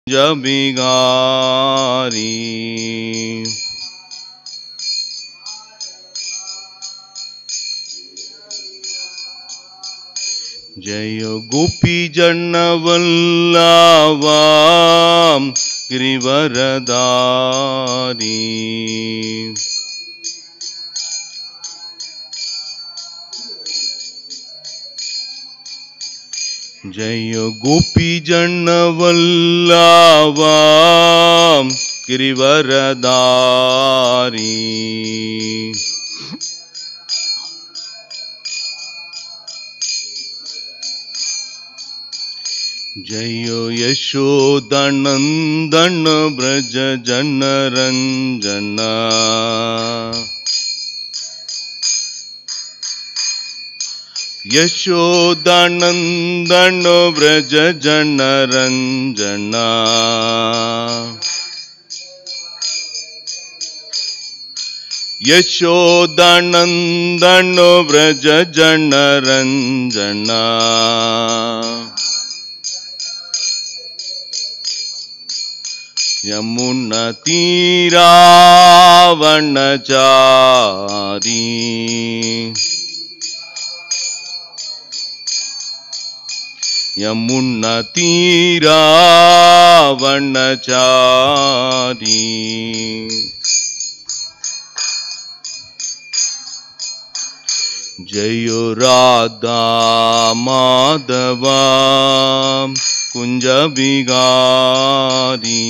जबिगारी जय गोपी जन्नवल्लभाम गिरिवरधारी जय गोपी जन्नवल्लभाम गिरिवरधारी जय यशोदानंदन ब्रज जनरंजना यशोदानंदन ब्रज जनरंजना यशोदानंदन ब्रज जनरंजना यमुना तीरावनचारी यमुना तीरावनचारी जय राधा माधवा कुंज बिगारी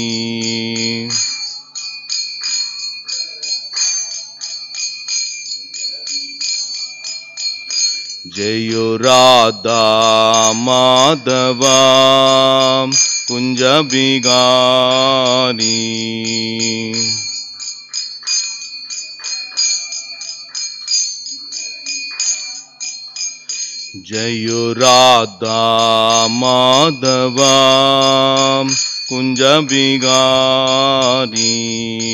जय राधा माधवा कुंज बिगारी जय राधा माधवा कुंज बिगारी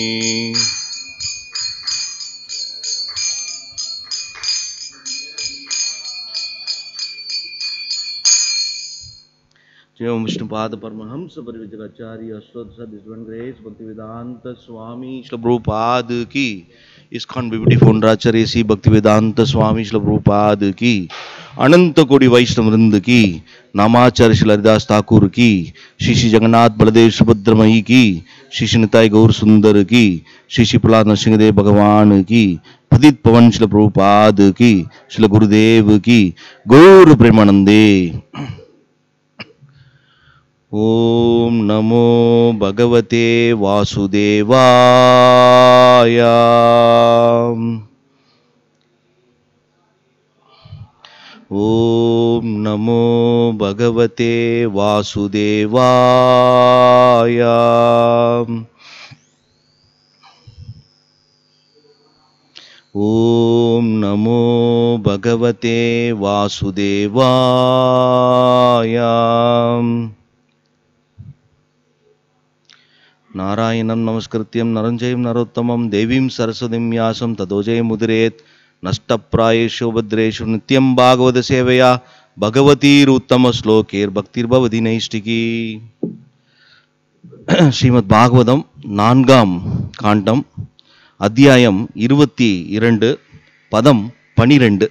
जय ओम विष्णुपाद परमहंस परिव्राजकाचार्य अश्वत्थ दिव्य ग्रेस भक्तिवेदांत स्वामी श्री प्रभुपाद की इस्कॉन बीबीटी फाउंडराचार्य श्री भक्तिवेदांत स्वामी श्री प्रभुपाद की अनंत कोटि वैष्णव वृंद की नामाचार्य श्री हरिदास ठाकुर की श्री श्री जगन्नाथ बलदेव सुभद्रमयी की श्री श्री निताई गौर सुंदर की श्री श्री प्रहलाद नरसिंहदेव भगवान की पतित पवन श्री प्रभुपाद की श्री गुरुदेव की गौर प्रेमानंदे। ओम नमो भगवते वासुदेवाय। ओम नमो भगवते वासुदेवाय। ओम नमो भगवते वासुदेवाय। नारायणं नमस्कृत्यं नरं चैव नरोत्तमं देवीं सरस्वतीं व्यासं ततो जयमुदीरयेत् नष्टप्रायेषु भद्रेषु नित्यं भागवत सेवया भगवतीरुत्तम श्लोकैर्भक्तिर्भवति नैष्टिकी। श्रीमद् भागवतम 4ஆம் காண்டம் அத்தியாயம் 22 பதம் 12।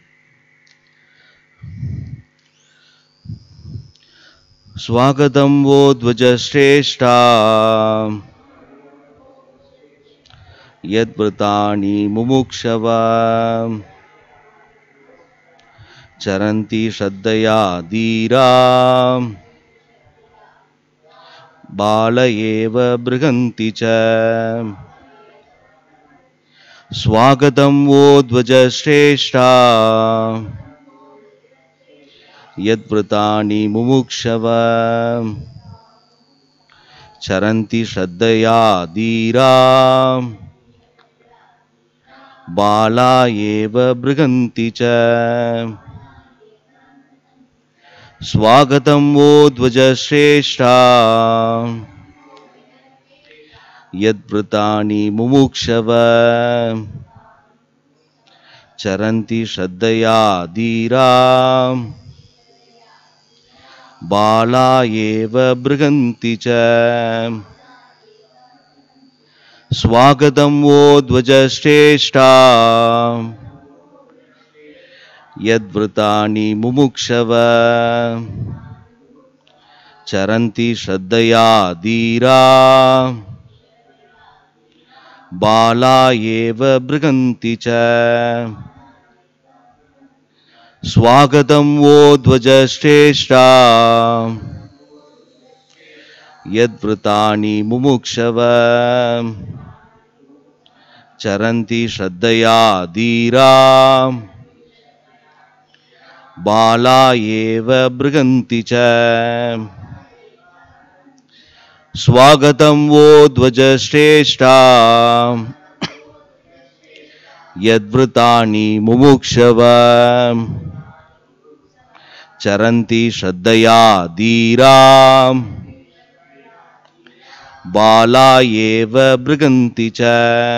स्वागतं वो ध्वजश्रेष्ठा यद्व्रतानि मुमुक्षव चरन्ति श्रद्धया धीरा बाल एव बृहन्ति च। स्वागतं वो ध्वजश्रेष्ठा यद्व्रतानि मुमुक्षव चरन्ति श्रद्धया धीरा बाला एव बृहन्ति च। स्वागतं वो ध्वजश्रेष्ठा यद्व्रतानि मुमुक्षव चरन्ति श्रद्धया धीरा बाला एव बृहन्ति च स्वागतं वो ध्वजश्रेष्ठा यद्वृतानि मुमुक्षव चरन्ति श्रद्धया धीरा बाला एव बृहन्ति च स्वागतं वो ध्वजश्रेष्ठा यद्वृतानि मुमुक्षव चरन्ति श्रद्धया धीरा बाला एव बृहन्ति च स्वागतं वो ध्वजश्रेष्ठा यद्वृतानि मुमुक्षव चरन्ति श्रद्धया धीरा बाला एव बृहन्ति च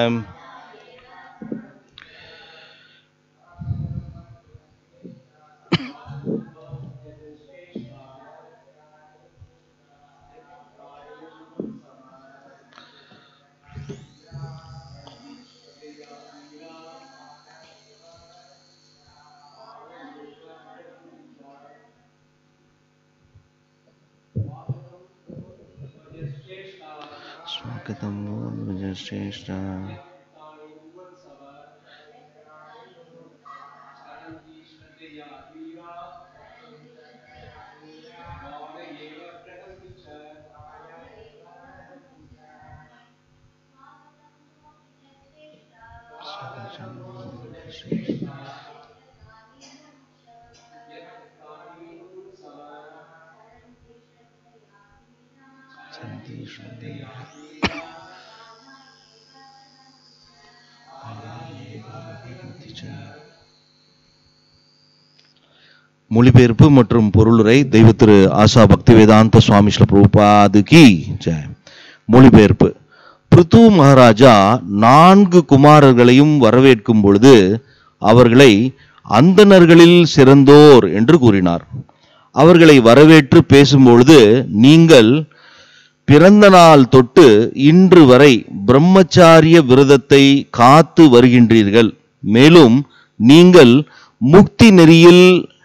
स्वागतं वो ध्वजश्रेष्ठा மொழிபெயர்ப்பு மற்றும் பொருளுரை தெய்வ திரு ஆசா பக்திவேதாந்த சுவாமி ஸ்ரீல பிரபுபாது கி ஜெய். மொழிபெயர்ப்பு. பிருது மகாராஜா 4 குமாரர்களையும் வரவேற்கும் பொழுது அவர்களை அந்தணர்களில் சிறந்தோர் என்று கூறினார். அவர்களை வரவேற்று பேசும்பொழுது, நீங்கள் பிறந்த நாள் தொட்டு இன்று வரை பிரம்மச்சாரிய விரதத்தை காத்து வருகின்றீர்கள். மேலும் நீங்கள் முக்தி நெறியில்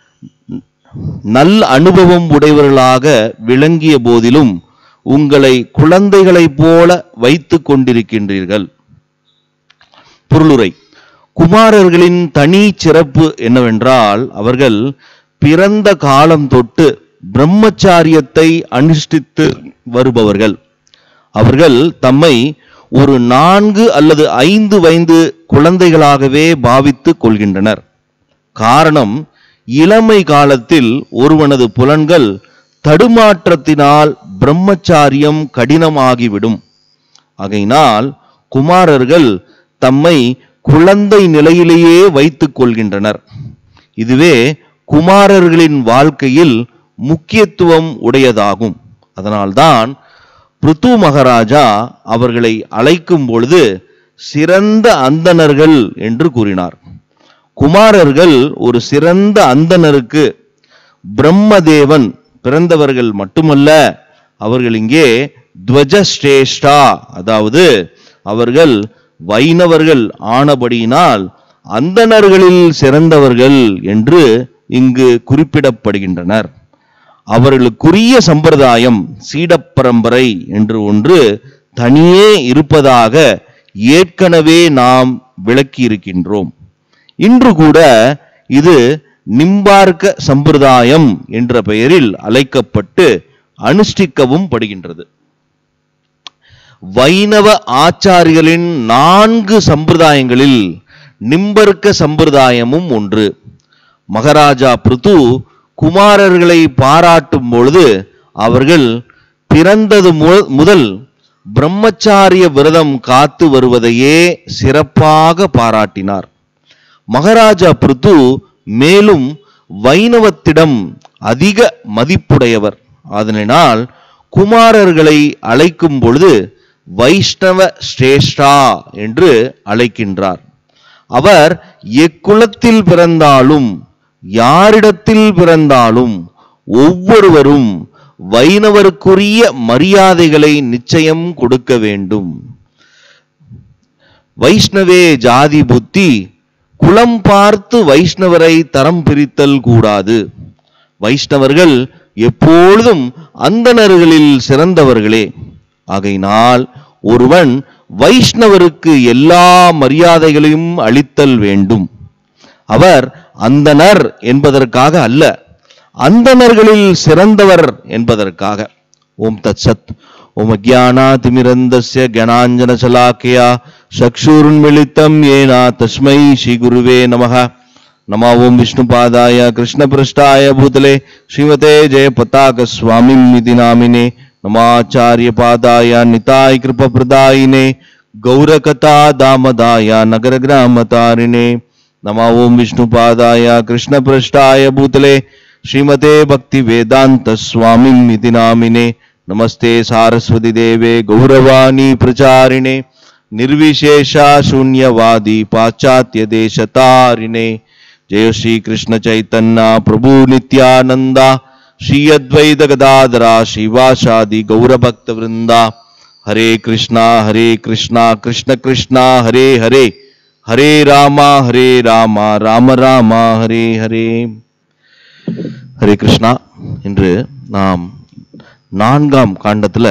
நல் அனுபவம் உடையவர்களாக விளங்கிய போதிலும் உங்களை குழந்தைகளைப் போல வைத்துக் கொண்டிருக்கின்றீர்கள். பொருளுரை. குமாரர்களின் தனி சிறப்பு என்னவென்றால், அவர்கள் பிறந்த காலம் தொட்டு பிரம்மச்சாரியத்தை அனுஷ்டித்து வருபவர்கள். அவர்கள் தம்மை ஒரு 4 அல்லது 5 வயது குழந்தைகளாகவே பாவித்துக் கொள்கின்றனர். காரணம், இளமை காலத்தில் ஒருவனது புலன்கள் தடுமாற்றத்தினால் பிரம்மச்சாரியம் கடினமாகிவிடும். ஆகையினால் குமாரர்கள் தம்மை குழந்தை நிலையிலேயே வைத்துக் கொள்கின்றனர். இதுவே குமாரர்களின் வாழ்க்கையில் முக்கியத்துவம் உடையதாகும். அதனால்தான் பிருது மகாராஜா அவர்களை அழைக்கும் பொழுது சிறந்த அந்தணர்கள் என்று கூறினார். குமாரர்கள் ஒரு சிறந்த அந்தணருக்கு பிரம்மதேவன் பிறந்தவர்கள் மட்டுமல்ல, அவர்கள் இங்கே துவஜஸ்ரேஷ்டா, அதாவது அவர்கள் வைணவர்கள் ஆனபடியினால் அந்தணர்களில் சிறந்தவர்கள் என்று இங்கு குறிப்பிடப்படுகின்றனர். அவர்களுக்குரிய சம்பிரதாயம் சீடப்பரம்பரை என்று ஒன்று தனியே இருப்பதாக ஏற்கனவே நாம் விளக்கியிருக்கின்றோம். இன்று கூட இது நிம்பார்க்க சம்பிரதாயம் என்ற பெயரில் அழைக்கப்பட்டு அனுஷ்டிக்கவும் படுகின்றது. வைணவ ஆச்சாரிகளின் 4 சம்பிரதாயங்களில் நிம்பர்க்க சம்பிரதாயமும் ஒன்று. மகாராஜா பிருது குமாரர்களை பாராட்டும் பொழுது அவர்கள் பிறந்தது முதல் பிரம்மச்சாரிய விரதம் காத்து வருவதையே சிறப்பாக பாராட்டினார். மகாராஜா பிருது மேலும் வைணவத்திடம் அதிக மதிப்புடையவர். அதனால் குமாரர்களை அழைக்கும் பொழுது வைஷ்ணவ ஸ்ரேஷ்டா என்று அழைக்கின்றார். அவர் எக்குலத்தில் பிறந்தாலும் யாரிடத்தில் பிறந்தாலும் ஒவ்வொருவரும் வைணவருக்குரிய மரியாதைகளை நிச்சயம் கொடுக்க வேண்டும். வைஷ்ணவே ஜாதி புத்தி, குலம் பார்த்து வைஷ்ணவரை தரம் பிரித்தல் கூடாது. வைஷ்ணவர்கள் எப்பொழுதும் அந்தணர்களில் சிறந்தவர்களே. ஆகையினால் ஒருவன் வைஷ்ணவருக்கு எல்லா மரியாதைகளையும் அளித்தல் வேண்டும். அவர் அந்தணர் என்பதற்காக அல்ல, அந்தணர்களில் சிறந்தவர் என்பதற்காக. ஓம் தத் சத். ஓம் அஜ்ஞானாதிமிரந்தஸ்ய ஞானாஞ்சன சலாக்கயா சக்ஷுருன்மிலிதம் ஏனா தஸ்மை ஸ்ரீ குருவே நமஹ. நமோ ஓம் விஷ்ணுபாதாய கிருஷ்ணபிருஷ்டாய பூதலே ஸ்ரீமதே ஜெயபதாக சுவாமிநிதி நாமினே. நமாச்சாரிய பாதாய நிதாய் கிருபபிரதாயினே கௌரகதா தாமதாய நகர கிராமதாரிணே. நமோ ஓம் விஷ்ணுபாதாய கிருஷ்ணபிருஷ்டாய பூதலே ஸ்ரீமதே பக்தி வேதாந்த சுவாமிநிதி நாமினே. நமஸ்தே சாரஸ்வதி தேவே கௌரவாணி பிரச்சாரிணே निर्विशेषा शून्यवादी पाश्चात्य देशतारिणे. जय श्री कृष्ण चैतन्य प्रभु नित्यानंदा श्री अद्वैत गदाधरा श्रीवासादि गौरभक्त वृंदा. हरे कृष्णा कृष्ण कृष्णा हरे हरे, हरे रामा राम राम हरे हरे. हरे कृष्णा. இன்று நாம் 4ஆம் காண்டத்துல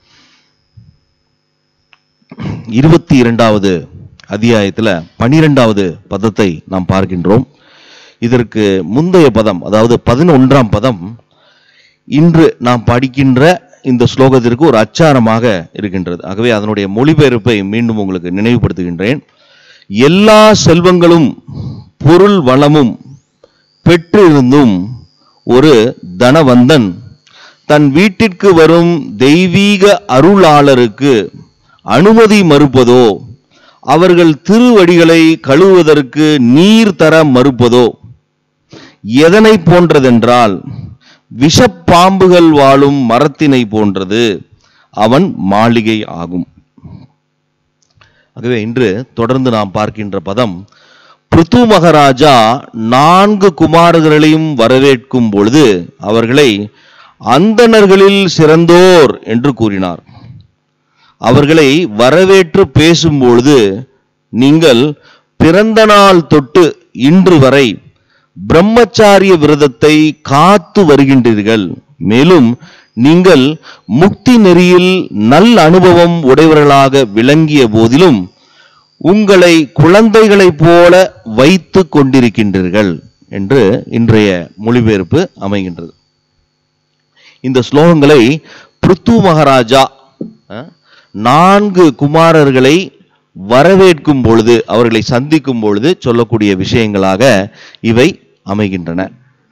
22வது அத்தியாயத்துல 12வது பதத்தை நாம் பார்க்கின்றோம். இதற்கு முந்தைய பதம், அதாவது 11ஆம் பதம் இன்று நாம் படிக்கின்ற இந்த ஸ்லோகத்திற்கு ஒரு அச்சாரமாக இருக்கின்றது. ஆகவே அதனுடைய மொழிபெயர்ப்பை மீண்டும் உங்களுக்கு நினைவுபடுத்துகின்றேன். எல்லா செல்வங்களும் பொருள் வளமும் பெற்றிருந்தும் ஒரு தனவந்தன் தன் வீட்டிற்கு வரும் தெய்வீக அருளாளருக்கு அனுமதி மறுப்பதோ, அவர்கள் திருவடிகளை கழுவுவதற்கு நீர் தர மறுப்பதோ எதனை போன்றதென்றால் விஷப்பாம்புகள் வாழும் மரத்தினை போன்றது அவன் மாளிகை ஆகும். ஆகவே இன்று தொடர்ந்து நாம் பார்க்கின்ற பதம், பிருத்து மகாராஜா 4 குமாரர்களையும் வரவேற்கும் பொழுது அவர்களை அந்தணர்களில் சிறந்தோர் என்று கூறினார். அவர்களை வரவேற்று பேசும்பொழுது, நீங்கள் பிறந்த நாள் தொட்டு இன்று வரை பிரம்மச்சாரிய விரதத்தை காத்து வருகின்றீர்கள். மேலும் நீங்கள் முக்தி நெறியில் நல் அனுபவம் உடையவர்களாக விளங்கிய போதிலும் உங்களை குழந்தைகளைப் போல வைத்து கொண்டிருக்கின்றீர்கள் என்று இன்றைய மொழிபெயர்ப்பு அமைகின்றது. இந்த ஸ்லோகங்களை பிருத்து மகாராஜா 4 குமாரர்களை வரவேற்கும் பொழுது, அவர்களை சந்திக்கும் பொழுது சொல்லக்கூடிய விஷயங்களாக இவை அமைகின்றன.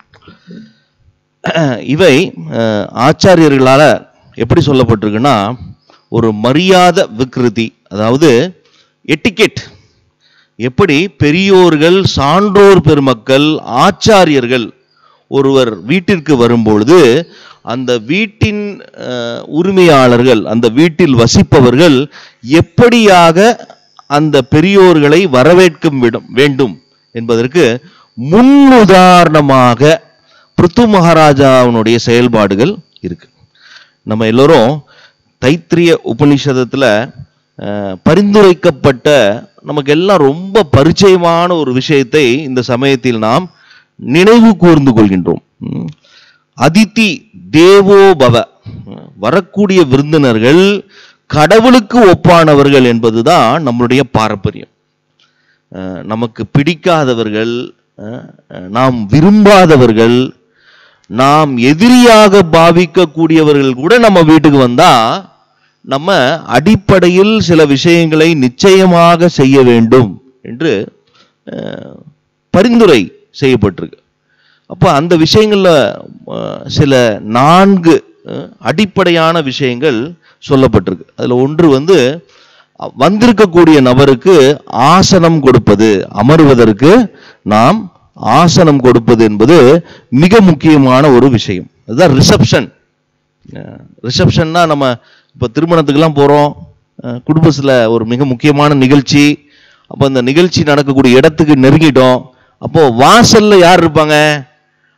இவை ஆச்சாரியர்களால எப்படி சொல்லப்பட்டிருக்குன்னா, ஒரு மரியாதை விக்ருதி, அதாவது எட்டிகெட். எப்படி பெரியோர்கள், சான்றோர் பெருமக்கள், ஆச்சாரியர்கள் ஒருவர் வீட்டிற்கு வரும்பொழுது அந்த வீட்டின் உரிமையாளர்கள், அந்த வீட்டில் வசிப்பவர்கள் எப்படியாக அந்த பெரியோர்களை வரவேற்க வேண்டும் என்பதற்கு முன்னுதாரணமாக பிருத்து மகாராஜாவுடைய செயல்பாடுகள் இருக்கு. நம்ம எல்லோரும் தைத்திரிய உபநிஷதத்துல பரிந்துரைக்கப்பட்ட, நமக்கு எல்லாம் ரொம்ப பரிச்சயமான ஒரு விஷயத்தை இந்த சமயத்தில் நாம் நினைவு கூர்ந்து கொள்கின்றோம். அதிதி தேவோ பவ, வரக்கூடிய விருந்தினர்கள் கடவுளுக்கு ஒப்பானவர்கள் என்பதுதான் நம்மளுடைய பாரம்பரியம். நமக்கு பிடிக்காதவர்கள், நாம் விரும்பாதவர்கள், நாம் எதிரியாக பாவிக்கக்கூடியவர்கள் கூட நம்ம வீட்டுக்கு வந்தா நம்ம அடிப்படையில் சில விஷயங்களை நிச்சயமாக செய்ய வேண்டும் என்று பரிந்துரை செய்யப்பட்டிருக்கு. அப்போ அந்த விஷயங்கள்ல சில 4 அடிப்படையான விஷயங்கள் சொல்லப்பட்டிருக்கு. அதுல ஒன்று வந்திருக்கக்கூடிய நபருக்கு ஆசனம் கொடுப்பது, அமர்வதற்கு நாம் ஆசனம் கொடுப்பது என்பது மிக முக்கியமான ஒரு விஷயம். அதுதான் ரிசப்ஷன். ரிசப்ஷன்னா நம்ம இப்போ திருமணத்துக்கெல்லாம் போகிறோம், குடும்பத்தில் ஒரு மிக முக்கியமான நிகழ்ச்சி. அப்போ அந்த நிகழ்ச்சி நடக்கக்கூடிய இடத்துக்கு நெருங்கிட்டோம். அப்போ வாசல்ல யார் இருப்பாங்க?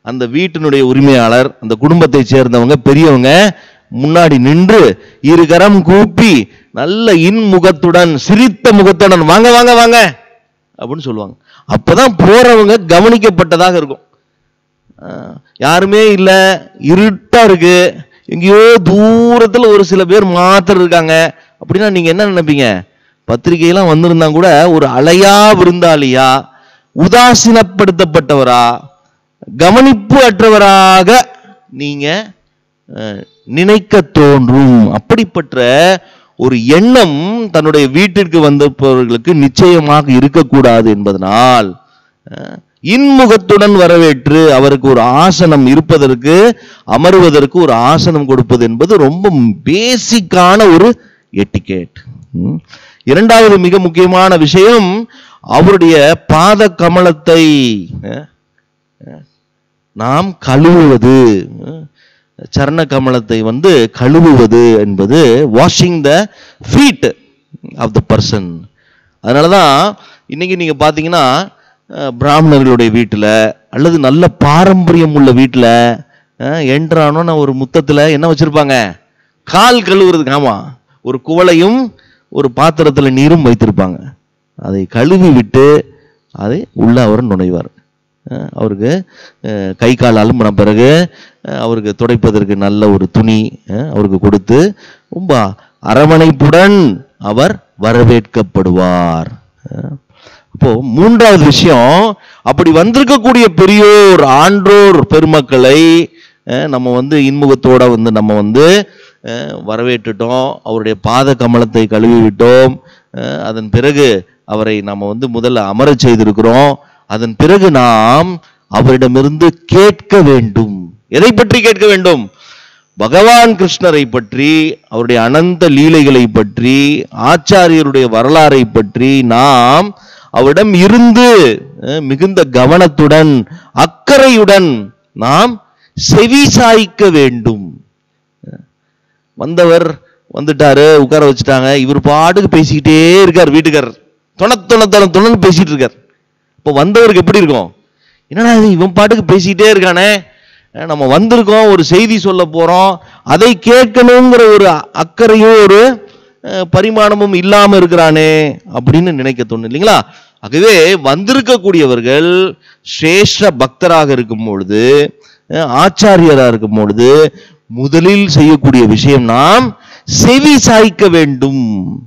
அந்த வீட்டினுடைய உரிமையாளர், அந்த குடும்பத்தை சேர்ந்தவங்க பெரியவங்க முன்னாடி நின்று இரு கரம் கூப்பி நல்ல இன்முகத்துடன் சிரித்த முகத்துடன் வாங்க வாங்க வாங்க அப்படின்னு சொல்லுவாங்க. அப்பதான் போறவங்க கவனிக்கப்பட்டதாக இருக்கும். யாருமே இல்லை, இருட்டா இருக்கு, எங்கேயோ தூரத்துல ஒரு சில பேர் மாத்திரம் இருக்காங்க அப்படின்னா நீங்க என்ன நினைப்பீங்க? பத்திரிகையெல்லாம் வந்திருந்தா கூட ஒரு அலையா விருந்தாளியா, உதாசீனப்படுத்தப்பட்டவரா, கவனிப்பு அற்றவராக நீங்க நினைக்க தோன்றும். அப்படிப்பட்ட ஒரு எண்ணம் தன்னுடைய வீட்டிற்கு வந்தவர்களுக்கு நிச்சயமாக இருக்கக்கூடாது என்பதனால் இன்முகத்துடன் வரவேற்று அவருக்கு ஒரு ஆசனம் இருப்பதற்கு, அமர்வதற்கு ஒரு ஆசனம் கொடுப்பது என்பது ரொம்ப பேசிக்கான ஒரு எட்டிகேட். இரண்டாவது மிக முக்கியமான விஷயம், அவருடைய பாத கமலத்தை நாம் கழுவுவது. சரண கமலத்தை கழுவுவது என்பது washing the feet of the person. அதனாலதான் இன்னைக்கு நீங்க பாத்தீங்கன்னா பிராமணர்களுடைய வீட்டுல அல்லது நல்ல பாரம்பரியம் உள்ள வீட்டுல என்றானோ ஒரு முத்தத்துல என்ன வச்சிருப்பாங்க? கால் கழுவுறதுக்கு. ஆமா, ஒரு குவளையும் ஒரு பாத்திரத்துல நீரும் வைத்திருப்பாங்க. அதை கழுவி விட்டு அதை உள்ள அவர் நுழைவார். அவருக்கு கை கால் அலும்பின பிறகு அவருக்கு துடைப்பதற்கு நல்ல ஒரு துணி அவருக்கு கொடுத்து ரொம்ப அரவணைப்புடன் அவர் வரவேற்கப்படுவார். அப்போ மூன்றாவது விஷயம், அப்படி வந்திருக்கக்கூடிய பெரியோர் ஆன்றோர் பெருமக்களை நம்ம இன்முகத்தோட நம்ம வரவேற்றுட்டோம், அவருடைய பாத கமலத்தை கழுவி விட்டோம். அதன் பிறகு அவரை நம்ம முதல்ல அமரச் செய்திருக்கிறோம். அதன் பிறகு நாம் அவரிடமிருந்து கேட்க வேண்டும். எதை பற்றி கேட்க வேண்டும்? பகவான் கிருஷ்ணரை பற்றி, அவருடைய அனந்த லீலைகளை பற்றி, ஆச்சாரியருடைய வரலாறை பற்றி நாம் அவரிடம் இருந்து மிகுந்த கவனத்துடன் அக்கறையுடன் நாம் செவி சாய்க்க வேண்டும். வந்தவர் வந்துட்டாரு, உட்கார வச்சுட்டாங்க, இவர் பாட்டுக்கு பேசிக்கிட்டே இருக்கார். வீட்டுக்காரர் தொண பேசிட்டு இருக்கார். இப்போ வந்தவருக்கு எப்படி இருக்கும்? என்னடா இவன் பாட்டுக்கு பேசிக்கிட்டே இருக்கானே, நம்ம வந்திருக்கோம், ஒரு செய்தி சொல்ல போறோம், அதை கேட்கணுங்கிற ஒரு அக்கறையும் ஒரு பரிமாணமும் இல்லாம இருக்கிறானே அப்படின்னு நினைக்க தோணும் இல்லைங்களா? ஆகவே வந்திருக்கக்கூடியவர்கள் சிரேஷ்ட பக்தராக இருக்கும் பொழுது, ஆச்சாரியராக இருக்கும் பொழுது முதலில் செய்யக்கூடிய விஷயம் நாம் செவி சாய்க்க வேண்டும்.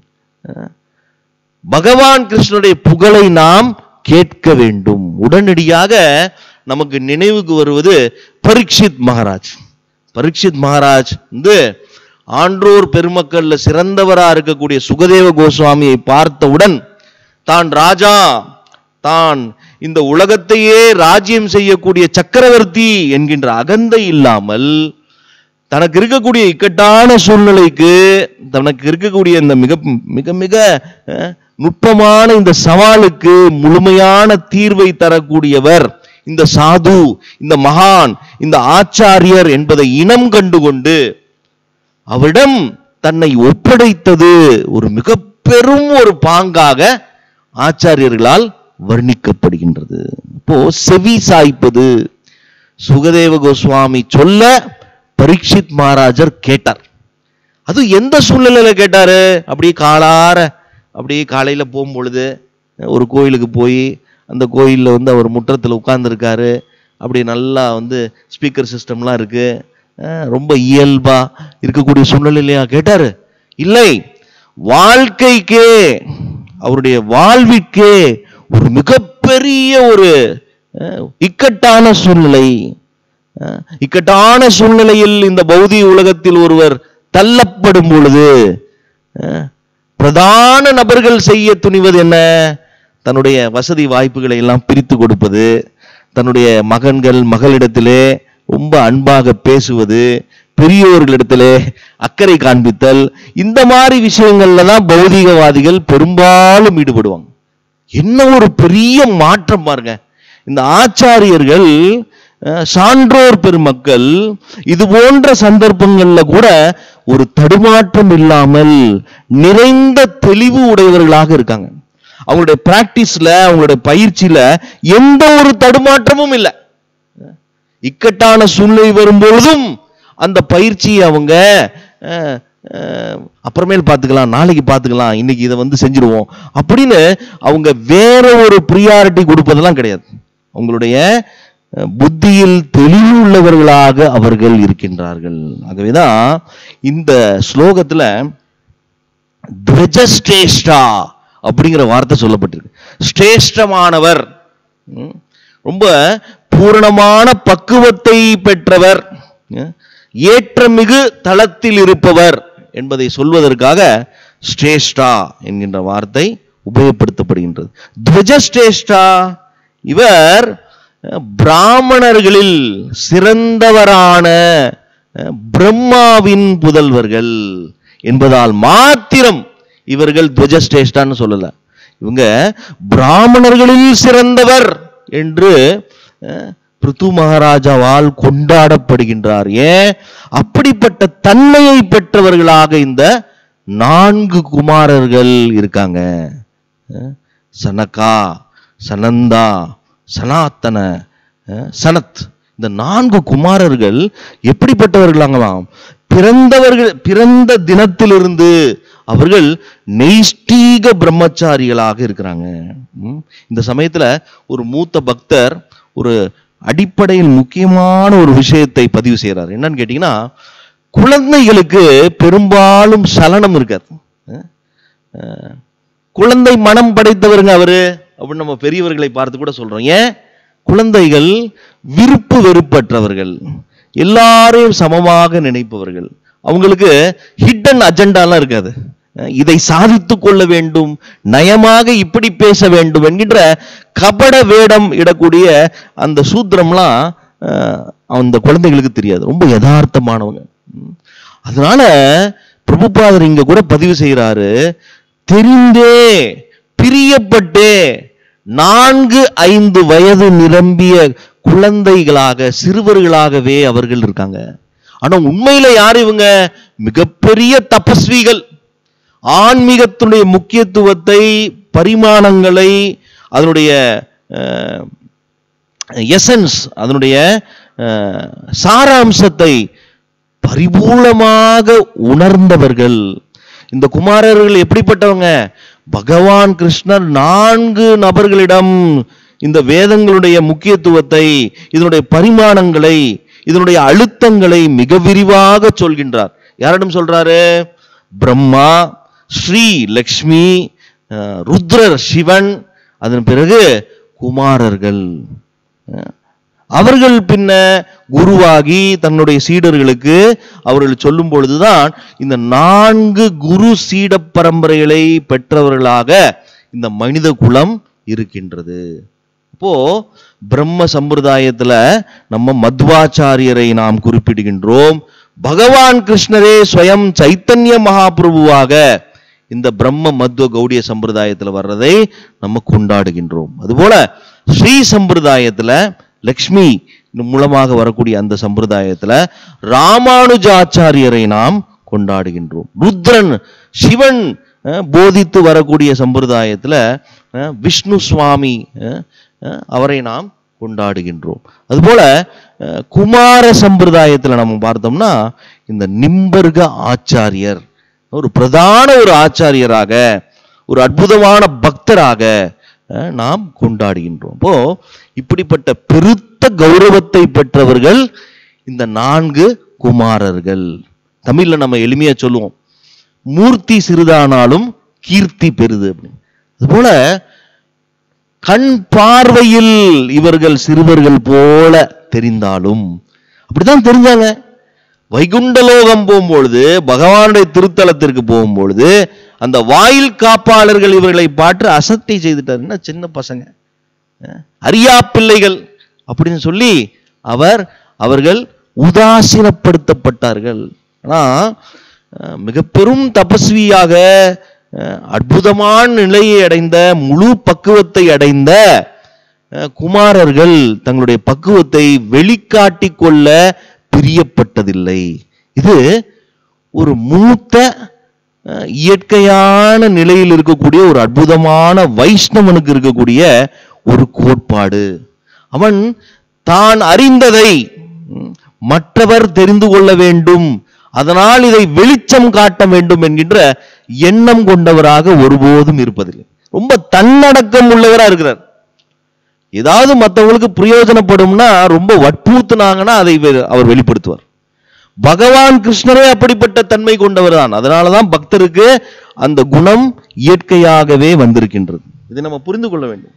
பகவான் கிருஷ்ணனுடைய புகழை நாம் கேட்க வேண்டும். உடனடியாக நமக்கு நினைவுக்கு வருவது பரீட்சித் மகாராஜ். பரீட்சித் மகாராஜ் ஆன்றோர் பெருமக்கள்ல சிறந்தவரா இருக்கக்கூடிய சுகதேவ கோஸ்வாமியை பார்த்தவுடன் தான் ராஜா, தான் இந்த உலகத்தையே ராஜ்யம் செய்யக்கூடிய சக்கரவர்த்தி என்கின்ற அகந்தை இல்லாமல் தனக்கு இருக்கக்கூடிய இக்கட்டான சூழ்நிலைக்கு, தனக்கு இருக்கக்கூடிய இந்த மிக மிக மிக நுட்பமான இந்த சவாலுக்கு முழுமையான தீர்வை தரக்கூடியவர் இந்த சாது, இந்த மகான், இந்த ஆச்சாரியர் என்பதை இனம் கண்டுகொண்டு அவரிடம் தன்னை ஒப்படைத்தது ஒரு மிக பெரும் ஒரு பாங்காக ஆச்சாரியர்களால் வர்ணிக்கப்படுகின்றது. இப்போ செவி சாய்ப்பது. சுகதேவ கோஸ்வாமி சொல்ல பரீட்சித் மகாராஜர் கேட்டார். அது எந்த சூழ்நிலையில கேட்டாரு? அப்படியே அப்படியே காலையில போகும்பொழுது ஒரு கோயிலுக்கு போய் அந்த கோயிலில் அவர் முற்றத்தில் உட்கார்ந்துருக்காரு. அப்படி நல்லா ஸ்பீக்கர் சிஸ்டம்லாம் இருக்கு, ரொம்ப இயல்பா இருக்கக்கூடிய சூழ்நிலையிலையா கேட்டாரு? இல்லை, வாழ்க்கைக்கே, அவருடைய வாழ்விற்கே ஒரு மிகப்பெரிய ஒரு இக்கட்டான சூழ்நிலை. இக்கட்டான சூழ்நிலையில் இந்த பௌதிக உலகத்தில் ஒருவர் தள்ளப்படும் பொழுது பிரதான நபர்கள் செய்ய துணிவது என்ன? தன்னுடைய வசதி வாய்ப்புகளை எல்லாம் பிரித்து கொடுப்பது, தன்னுடைய மகளிடத்திலே ரொம்ப அன்பாக பேசுவது, பெரியோர்களிடத்திலே அக்கறை காண்பித்தல், இந்த மாதிரி விஷயங்கள்ல தான் பௌதிகவாதிகள் பெரும்பாலும் ஈடுபடுவாங்க. என்ன ஒரு பெரிய மாற்றம் பாருங்க! இந்த ஆச்சாரியர்கள், சான்றோர் பெருமக்கள் இது போன்ற சந்தர்ப்பங்கள்ல கூட ஒரு தடுமாற்றம் இல்லாமல் நிறைந்த தெளிவு உடையவர்களாக இருக்காங்க. அவங்களுடைய பிராக்டிஸ்ல, அவங்களுடைய பயிற்சியில எந்த ஒரு தடுமாற்றமும் இல்லை. இக்கட்டான சூழ்நிலை வரும்பொழுதும் அந்த பயிற்சியை அவங்க அப்புறமேல் பார்த்துக்கலாம், நாளைக்கு பார்த்துக்கலாம், இன்னைக்கு இதை செஞ்சிருவோம் அப்படின்னு அவங்க வேற ஒரு ப்ரியாரிட்டி கொடுப்பதெல்லாம் கிடையாது. அவங்களுடைய புத்தியில் தெளிவு உள்ளவர்களாக அவர்கள் இருக்கின்றார்கள். ஆகவேதான் இந்த ஸ்லோகத்துல துவஜஸ்ரேஷ்டா அப்படிங்கிற வார்த்தை சொல்லப்பட்டிருக்கு. ஸ்ரேஷ்டமானவர், ரொம்ப பூரணமான பக்குவத்தை பெற்றவர், ஏற்றமிகு தளத்தில் இருப்பவர் என்பதை சொல்வதற்காக ஸ்ரேஷ்டா என்கின்ற வார்த்தை உபயோகப்படுத்தப்படுகின்றது. துவஜஸ்ரேஷ்டா, இவர் பிராமணர்களில் சிறந்தவரான பிரம்மாவின் புதல்வர்கள் என்பதால் மாத்திரம் இவர்கள் துவஜஸ்ரேஷ்டான்னு சொல்லல. இவங்க பிராமணர்களில் சிறந்தவர் என்று பிருது மகாராஜாவால் கொண்டாடப்படுகின்றார். ஏன்? அப்படிப்பட்ட தன்மையை பெற்றவர்களாக இந்த 4 குமாரர்கள் இருக்காங்க. சனகா, சனந்தா, சனாத்தன, சனத், இந்த 4 குமாரர்கள் எப்படிப்பட்டவர்களாங்களாம்? பிறந்த தினத்திலிருந்து அவர்கள் நெய்ஷ்டீக பிரம்மச்சாரிகளாக இருக்கிறாங்க. இந்த சமயத்துல ஒரு மூத்த பக்தர் ஒரு அடிப்படையில் முக்கியமான ஒரு விஷயத்தை பதிவு செய்யறாரு. என்னன்னு கேட்டீங்கன்னா, குழந்தைகளுக்கு பெரும்பாலும் சலனம் இருக்காது. குழந்தை மனம் படைத்தவருங்க அவரு அப்படின்னு நம்ம பெரியவர்களை பார்த்து கூட சொல்றோம். ஏன்? குழந்தைகள் விருப்பு வெறுப்பற்றவர்கள், எல்லாரையும் சமமாக நினைப்பவர்கள். அவங்களுக்கு ஹிடன் அஜெண்டாலாம் இருக்காது. இதை சாதித்து கொள்ள வேண்டும், நயமாக இப்படி பேச வேண்டும் என்கின்ற கபட வேடம் இடக்கூடிய அந்த சூத்திரம்லாம் அந்த குழந்தைகளுக்கு தெரியாது. ரொம்ப யதார்த்தமானவங்க. அதனால பிரபுபாதர் இங்க கூட பதிவு செய்யறாரு, தெரிந்தே பிரியப்பட்டே 4-5 வயது நிரம்பிய குழந்தைகளாக, சிறுவர்களாகவே அவர்கள் இருக்காங்க. ஆனா உண்மையில யார் இவங்க? மிகப்பெரிய தபஸ்விகள். ஆன்மீகத்தினுடைய முக்கியத்துவத்தை, பரிமாணங்களை, அதனுடைய எசன்ஸ், அதனுடைய சாராம்சத்தை பரிபூர்ணமாக உணர்ந்தவர்கள். இந்த குமாரர்கள் எப்படிப்பட்டவங்க? பகவான் கிருஷ்ணர் 4 நபர்களிடம் இந்த வேதங்களுடைய முக்கியத்துவத்தை, இதனுடைய பரிமாணங்களை, இதனுடைய அழுத்தங்களை மிக விரிவாக சொல்கின்றார். யாரிடம் சொல்றாரு? பிரம்மா, ஸ்ரீ லக்ஷ்மி, ருத்ரர் சிவன், அதன் பிறகு குமாரர்கள். அவர்கள் பின்ன குருவாகி தன்னுடைய சீடர்களுக்கு அவர்கள் சொல்லும் பொழுதுதான் இந்த 4 குரு சீட பரம்பரைகளை பெற்றவர்களாக இந்த மனித குலம் இருக்கின்றது. இப்போ பிரம்ம சம்பிரதாயத்துல நம்ம மத்வாச்சாரியரை நாம் குறிப்பிடுகின்றோம். பகவான் கிருஷ்ணரே ஸ்வயம் சைத்தன்ய மகாபிரபுவாக இந்த பிரம்ம மத்வ கௌடிய சம்பிரதாயத்துல வர்றதை நம்ம கொண்டாடுகின்றோம். அதுபோல ஸ்ரீ சம்பிரதாயத்துல லக்ஷ்மி மூலமாக வரக்கூடிய அந்த சம்பிரதாயத்துல ராமானுஜாச்சாரியரை நாம் கொண்டாடுகின்றோம். ருத்ரன், சிவன் போதித்து வரக்கூடிய சம்பிரதாயத்துல விஷ்ணு சுவாமி அவரை நாம் கொண்டாடுகின்றோம். அதுபோல குமார சம்பிரதாயத்துல நம்ம பார்த்தோம்னா இந்த நிம்பர்க ஆச்சாரியர் ஒரு பிரதான ஒரு ஆச்சாரியராக, ஒரு அற்புதமான பக்தராக நாம் கொண்டாடுகின்றோம். அப்போ இப்படிப்பட்ட பெருத்த கௌரவத்தை பெற்றவர்கள் இந்த 4 குமாரர்கள். தமிழ்ல நம்ம எளிமையா சொல்லுவோம், மூர்த்தி சிறிதானாலும் கீர்த்தி பெரிது அப்படின்னு. அதுபோல கண் பார்வையில் இவர்கள் சிறுவர்கள் போல தெரிந்தாலும், அப்படித்தான் தெரிஞ்சாங்க. வைகுண்டலோகம் போகும்பொழுது, பகவானுடைய திருத்தலத்திற்கு போகும்பொழுது அந்த வாயில் காப்பாளர்கள் இவர்களை பார்த்து அசட்டை செய்துட்டாருன்னா, சின்ன பசங்க, அரியா பிள்ளைகள் அப்படின்னு சொல்லி அவர்கள் உதாசீனப்படுத்தப்பட்டார்கள். ஆனா மிக பெரும் தபஸ்வியாக அற்புதமான நிலையை அடைந்த, முழு பக்குவத்தை அடைந்த குமாரர்கள் தங்களுடைய பக்குவத்தை வெளிக்காட்டி கொள்ள பிரியப்பட்டதில்லை. இது ஒரு மூத்த இயற்கையான நிலையில் இருக்கக்கூடிய ஒரு அற்புதமான வைஷ்ணவனுக்கு இருக்கக்கூடிய ஒரு கோட்பாடு. அவன் தான் அறிந்ததை மற்றவர் தெரிந்து கொள்ள வேண்டும், அதனால் இதை வெளிச்சம் காட்ட வேண்டும் என்கின்ற எண்ணம் கொண்டவராக ஒருபோதும் இருப்பதில்லை. ரொம்ப தன்னடக்கம் உள்ளவராக இருக்கிறார். ஏதாவது மற்றவங்களுக்கு பிரயோஜனப்படும்னா ரொம்ப வற்புறுத்தினாங்கன்னா அதை அவர் வெளிப்படுத்துவார். பகவான் கிருஷ்ணரே அப்படிப்பட்ட தன்மை கொண்டவர் தான். அதனாலதான் பக்தருக்கு அந்த குணம் இயற்கையாகவே வந்திருக்கின்றது. இதை நம்ம புரிந்து கொள்ள வேண்டும்.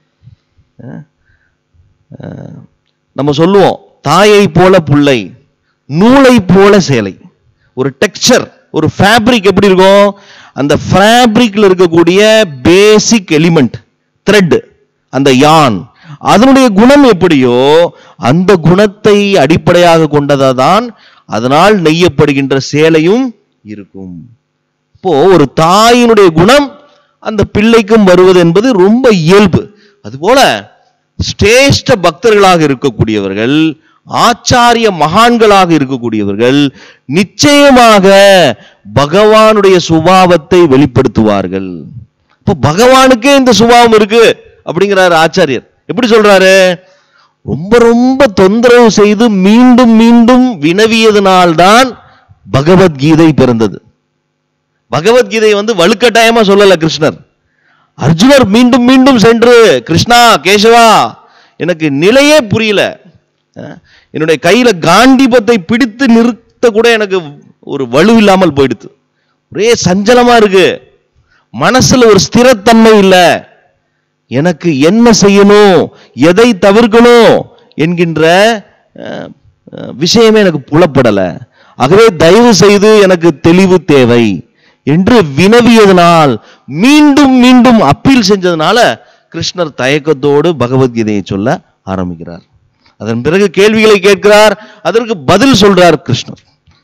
நம்ம சொல்லுவோம், தாயை போல புள்ளை, நூலை போல சேலை. ஒரு டெக்ஸ்சர், ஒரு ஃபேப்ரிக் எப்படி இருக்கும், அந்த ஃபேப்ரிக்ல இருக்கக்கூடிய பேசிக் எலிமெண்ட் த்ரெட், அந்த யான், அதனுடைய குணம் எப்படியோ அந்த குணத்தை அடிப்படையாக கொண்டதான் அதனால் நெய்யப்படுகின்ற சேலையும் இருக்கும். இப்போ ஒரு தாயினுடைய குணம் அந்த பிள்ளைக்கும் வருவது என்பது ரொம்ப இயல்பு. அதுபோல சிரேஷ்ட பக்தர்களாக இருக்கக்கூடியவர்கள், ஆச்சாரிய மகான்களாக இருக்கக்கூடியவர்கள் நிச்சயமாக பகவானுடைய சுபாவத்தை வெளிப்படுத்துவார்கள். இப்போ பகவானுக்கே இந்த சுபாவம் இருக்கு அப்படிங்கிறாரு ஆச்சாரியர். எப்படி சொல்றாரு? ரொம்ப ரொம்ப தொந்தரவு செய்து மீண்டும் மீண்டும் வினவியதனால்தான் பகவத்கீதை பிறந்தது. பகவத்கீதை வலுக்கட்டாயமா சொல்லல கிருஷ்ணர். அர்ஜுனர் மீண்டும் மீண்டும் சென்று, கிருஷ்ணா கேசவா எனக்கு நிலையே புரியல, என்னுடைய கையில காண்டிபத்தை பிடித்து நிறுத்த கூட எனக்கு ஒரு வலு இல்லாமல் போயிடுது, ஒரே சஞ்சலமா இருக்கு, மனசுல ஒரு ஸ்திரத்தன்மை இல்லை, எனக்கு என்ன செய்யணும், எதை தவிர்க்கணும் என்கின்ற விஷயமே எனக்கு புலப்படல, ஆகவே தயவு செய்து எனக்கு தெளிவு தேவை என்று வினவியதனால், மீண்டும் மீண்டும் அப்பீல் செஞ்சதுனால கிருஷ்ணர் தயக்கத்தோடு பகவத்கீதையை சொல்ல ஆரம்பிக்கிறார். அதன் பிறகு கேள்விகளை கேட்கிறார், அதற்கு பதில் சொல்றார் கிருஷ்ணர்.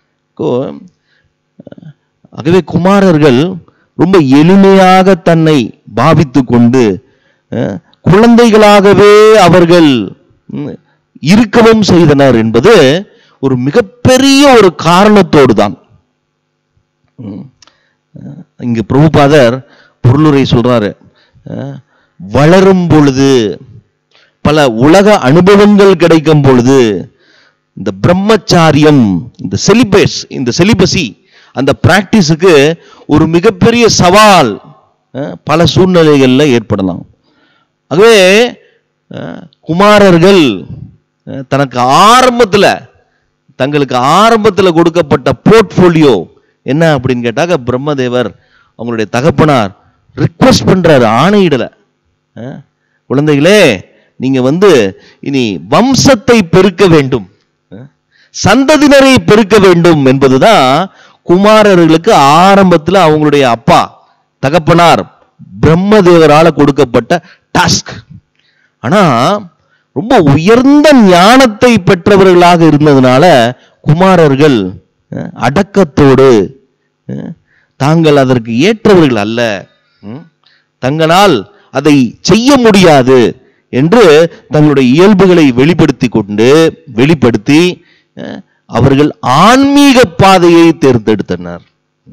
ஆகவே குமாரர்கள் ரொம்ப எளிமையாக தன்னை பாவித்து கொண்டு குழந்தைகளாகவே அவர்கள் இருக்கவும் செய்தனர் என்பது ஒரு மிகப்பெரிய ஒரு காரணத்தோடு தான். இங்கு பிரபுபாதர் பொருளுரை சொல்றாரு, வளரும் பொழுது, பல உலக அனுபவங்கள் கிடைக்கும் பொழுது, இந்த பிரம்மச்சாரியம், இந்த செலிபசி, அந்த பிராக்டிஸுக்கு ஒரு மிகப்பெரிய சவால் பல சூழ்நிலைகள்ல ஏற்படலாம். ஆகவே குமாரர்கள் தங்களுக்கு ஆரம்பத்தில் கொடுக்கப்பட்ட போர்ட்போலியோ என்ன அப்படின்னு கேட்டாக்க, பிரம்மதேவர் அவங்களுடைய தகப்பனார் ரிக்வெஸ்ட் பண்றாரு, ஆணையிடல, குழந்தைகளே நீங்க இனி வம்சத்தை பெருக்க வேண்டும், சந்ததியினரை பெருக்க வேண்டும் என்பதுதான் குமாரர்களுக்கு ஆரம்பத்தில் அவங்களுடைய அப்பா தகப்பனார் பிரம்மதேவரால கொடுக்கப்பட்ட டாஸ்க். ஆனா ரொம்ப உயர்ந்த ஞானத்தை பெற்றவர்களாக இருந்ததுனால குமாரர்கள் அடக்கத்தோடு, தாங்கள் அதற்கு ஏற்றவர்கள் அல்ல, தங்களால் அதை செய்ய முடியாது என்று தங்களுடைய இயல்புகளை வெளிப்படுத்தி அவர்கள் ஆன்மீக பாதையை தேர்ந்தெடுத்தனர்.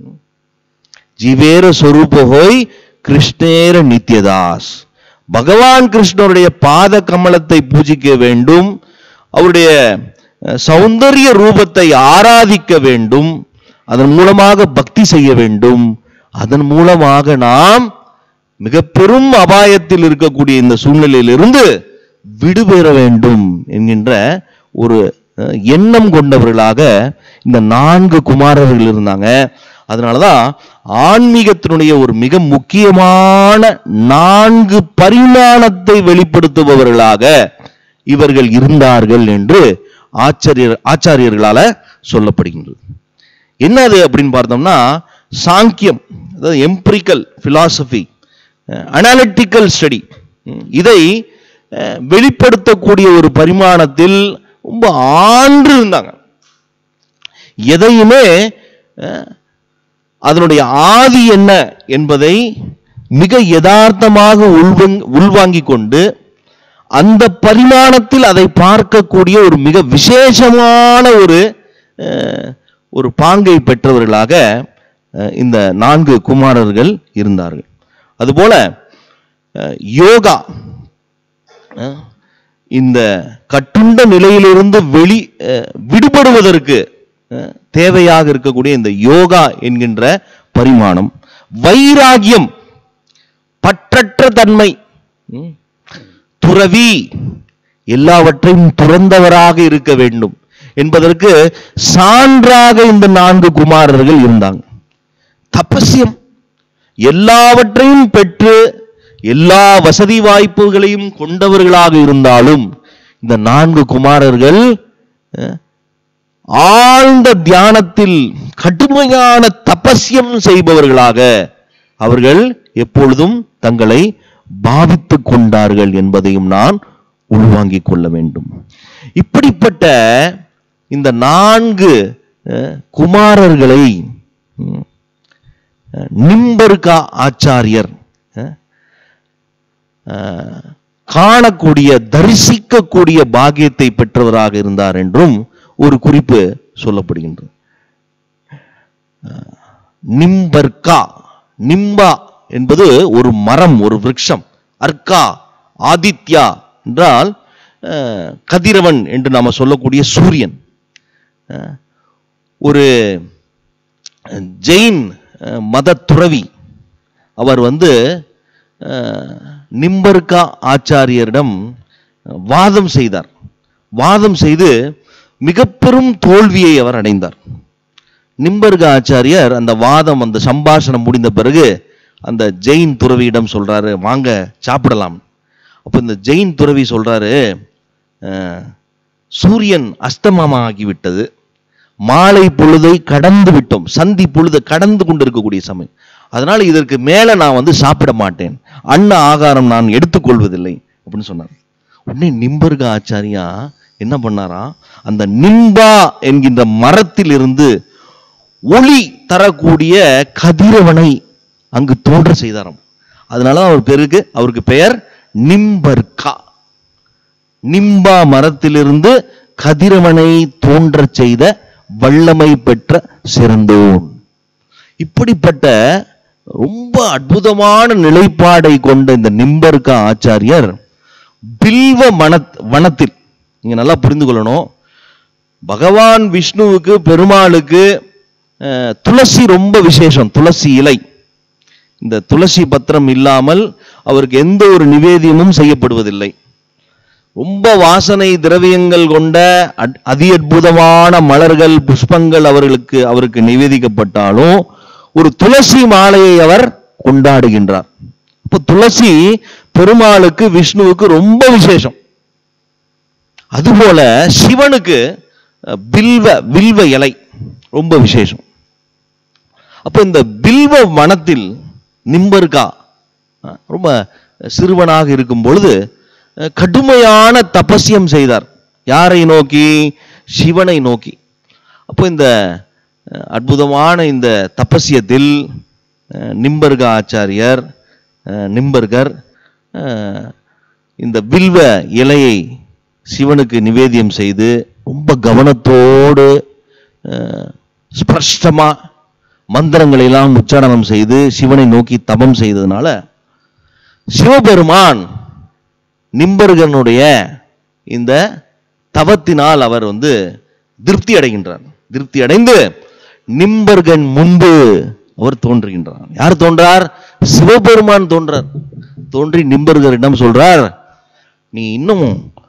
ஜீவேர சொரூபஹோய் கிருஷ்ணேர நித்யதாஸ். பகவான் கிருஷ்ணருடைய பாத கமலத்தை பூஜிக்க வேண்டும், அவருடைய சௌந்தரிய ரூபத்தை ஆராதிக்க வேண்டும், அதன் மூலமாக பக்தி செய்ய வேண்டும், அதன் மூலமாக நாம் மிக பெரும் அபாயத்தில் இருக்கக்கூடிய இந்த சூழ்நிலையிலிருந்து விடுபெற வேண்டும் என்கின்ற ஒரு எண்ணம் கொண்டவர்களாக இந்த 4 குமாரர்கள் இருந்தாங்க. அதனாலதான் ஆன்மீகத்தினுடைய ஒரு மிக முக்கியமான 4 பரிமாணத்தை வெளிப்படுத்துபவர்களாக இவர்கள் இருந்தார்கள் என்று ஆச்சாரியர்களால சொல்லப்படுகின்றது. என்னது அப்படின்னு பார்த்தோம்னா, சாங்கியம், அதாவது எம்பிரிக்கல் பிலாசபி, அனாலிட்டிக்கல் ஸ்டடி, இதை வெளிப்படுத்தக்கூடிய ஒரு பரிமாணத்தில் ரொம்ப ஆண்டு இருந்தாங்க. எதையுமே அதனுடைய ஆதி என்ன என்பதை மிக யதார்த்தமாக உள்வாங்கிக் கொண்டு அந்த பரிமாணத்தில் அதை பார்க்கக்கூடிய ஒரு மிக விசேஷமான ஒரு பாங்கை பெற்றவர்களாக இந்த 4 குமாரர்கள் இருந்தார்கள். அதுபோல யோகா, இந்த கட்டுண்ட நிலையிலிருந்து விடுபடுவதற்கு தேவையாக இருக்கக்கூடிய இந்த யோகா என்கின்ற பரிமாணம், வைராகியம், பற்றற்ற தன்மை, துறவி, எல்லாவற்றையும் துறந்தவராக இருக்க வேண்டும் என்பதற்கு சான்றாக இந்த 4 குமாரர்கள் இருந்தாங்க. தபஸ்யம், எல்லாவற்றையும் பெற்று எல்லா வசதி வாய்ப்புகளையும் கொண்டவர்களாக இருந்தாலும் இந்த 4 குமாரர்கள் ஆழ்ந்த தியானத்தில் கடுமையான தபஸ்யம் செய்பவர்களாக அவர்கள் எப்பொழுதும் தங்களை பாவித்துக் கொண்டார்கள் என்பதையும் நான் உள்வாங்கிக் கொள்ள வேண்டும். இப்படிப்பட்ட இந்த 4 குமாரர்களை நிம்பர்கா ஆச்சாரியர் காணக்கூடிய, தரிசிக்கக்கூடிய பாக்கியத்தை பெற்றவராக இருந்தார் என்றும் ஒரு குறிப்பு சொல்லப்படுகின்றது. நிம்பர்கா, நிம்பா என்பது ஒரு மரம், ஒரு விருட்சம். அர்க்கா, ஆதித்யா என்றால் கதிரவன் என்று நாம சொல்லக்கூடிய சூரியன். ஒரு ஜெயின் மத துறவி அவர் நிம்பர்கா ஆச்சாரியரிடம் வாதம் செய்தார். வாதம் செய்து மிக பெரும் தோல்வியை அவர் அடைந்தார். நிம்பர்கா ஆச்சாரியர் அந்த வாதம், அந்த சம்பாஷணம் முடிந்த பிறகு அந்த ஜெயின் துறவியிடம் சொல்றாரு, வாங்க சாப்பிடலாம். அப்ப இந்த ஜெயின் துறவி சொல்றாரு, சூரியன் அஸ்தமமாகிவிட்டது, மாலை பொழுதை கடந்து விட்டோம், சந்தி பொழுதை கடந்து கொண்டிருக்கக்கூடிய சமயம், அதனால இதற்கு மேல நான் சாப்பிட மாட்டேன், அன்ன ஆகாரம் நான் எடுத்துக்கொள்வதில்லை அப்படின்னு சொன்னார். உடனே நிம்பர்கா ஆச்சாரியா என்ன பண்ணாரா, அந்த நிம்பா என்கின்ற மரத்தில் இருந்து ஒளி தரக்கூடிய கதிரவனை அங்கு தோன்ற செய்தாராம். அதனால அவருக்கு பெயர் நிம்பர்கா. நிம்பா மரத்திலிருந்து கதிரவனை தோன்ற செய்த வல்லமை பெற்ற சிறந்தோன். இப்படிப்பட்ட ரொம்ப அற்புதமான நிலைப்பாடை கொண்ட இந்த நிம்பர்கா ஆச்சாரியர் பில்வ வனத்தில், நீங்க நல்லா புரிந்து கொள்ளணும், பகவான் விஷ்ணுவுக்கு, பெருமாளுக்கு துளசி ரொம்ப விசேஷம். துளசி இலை, இந்த துளசி பத்திரம் இல்லாமல் அவருக்கு எந்த ஒரு நிவேதியமும் செய்யப்படுவதில்லை. ரொம்ப வாசனை திரவியங்கள் கொண்ட அதி அற்புதமான மலர்கள், புஷ்பங்கள் அவருக்கு நிவேதிக்கப்பட்டாலும் ஒரு துளசி மாலையை அவர் கொண்டாடுகின்றார். இப்ப துளசி பெருமாளுக்கு, விஷ்ணுவுக்கு ரொம்ப விசேஷம். அதுபோல சிவனுக்கு வில்வ இலை ரொம்ப விசேஷம். அப்ப இந்த பில்வ வனத்தில் நிம்பர்கா ரொம்ப சிறுவனாக இருக்கும் பொழுது கடுமையான தபஸ்யம் செய்தார். யாரை நோக்கி? சிவனை நோக்கி. அப்போ இந்த அற்புதமான இந்த தபஸ்யத்தில் நிம்பர்கா ஆச்சாரியர், நிம்பர்கர் இந்த பில்வ இலையை சிவனுக்கு நிவேதியம் செய்து ரொம்ப கவனத்தோடு ஸ்பஷ்டமா மந்திரங்களை எல்லாம் உச்சாரணம் செய்து சிவனை நோக்கி தபம் செய்ததுனால சிவபெருமான் நிம்பர்கனுடைய இந்த தவத்தினால் அவர் திருப்தி அடைகின்றார். திருப்தி அடைந்து நிம்பர்கன் முன்பு அவர் தோன்றுகின்றார். யார் தோன்றார்? சிவபெருமான் தோன்றார். தோன்றி நிம்பர்கரிடம் சொல்றார், நீ இன்னும்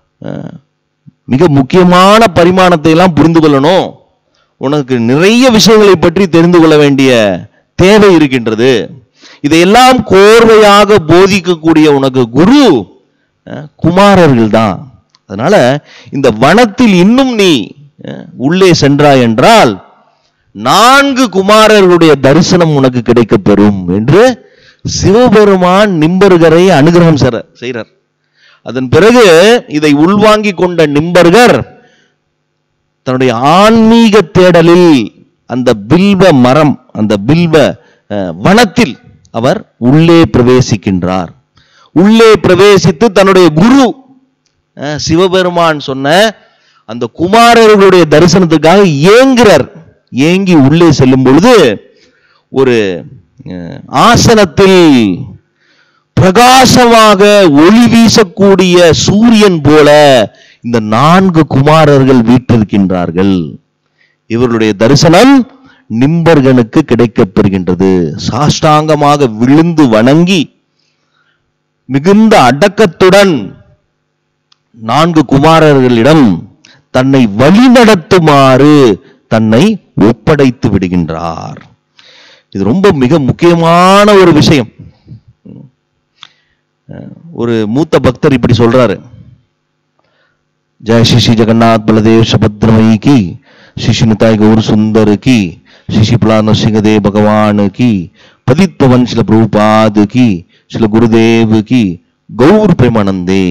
மிக முக்கியமான பரிமாணத்தை எல்லாம் புரிந்து கொள்ளணும், உனக்கு நிறைய விஷயங்களை பற்றி தெரிந்து கொள்ள வேண்டிய தேவை இருக்கின்றது. இதையெல்லாம் கோர்வையாக போதிக்கக்கூடிய உனக்கு குரு குமாரர்கள் தான். அதனால இந்த வனத்தில் இன்னும் நீ உள்ளே சென்றாய் என்றால் 4 குமாரர்களுடைய தரிசனம் உனக்கு கிடைக்க பெறும் என்று சிவபெருமான் நிம்பர்கரை அனுகிரகம் செய்கிறார். அதன் பிறகு இதை உள்வாங்கி கொண்ட நிம்பர்கர் தன்னுடைய ஆன்மீக தேடலில் அந்த பில்வ மரம், அந்த பில்வ வனத்தில் அவர் உள்ளே பிரவேசிக்கின்றார். உள்ளே பிரவேசித்து தன்னுடைய குரு சிவபெருமான் சொன்ன அந்த குமாரர்களுடைய தரிசனத்துக்காக ஏங்குகிறார். ஏங்கி உள்ளே செல்லும் பொழுது ஒரு ஆசனத்தில் பிரகாசமாக ஒளி வீசக்கூடிய சூரியன் போல இந்த 4 குமாரர்கள் வீற்றிருக்கின்றார்கள். இவர்களுடைய தரிசனம் நிம்பர்களுக்கு கிடைக்கப் பெறுகின்றது. சாஷ்டாங்கமாக விழுந்து வணங்கி மிகுந்த அடக்கத்துடன் 4 குமாரர்களிடம் தன்னை வழிநடத்துமாறு தன்னை ஒப்படைத்து விடுகின்றார். இது ரொம்ப மிக முக்கியமான ஒரு விஷயம். ஒரு மூத்த பக்தர் இப்படி சொல்றாரு, ஜெய் ஸ்ரீ ஜெகநாத் பலதேவ் சுபத்ரமயி கி, ஸ்ரீ நிதாய் கௌர் சுந்தர் கி, ஸ்ரீ பிளான சிங்கதே பகவான் கி, பதித் பவன் ஸ்ரீல பிரபுபாத் கி, ஸ்ரீல குருதேவ் கி, கௌர் பிரேமானந்தே.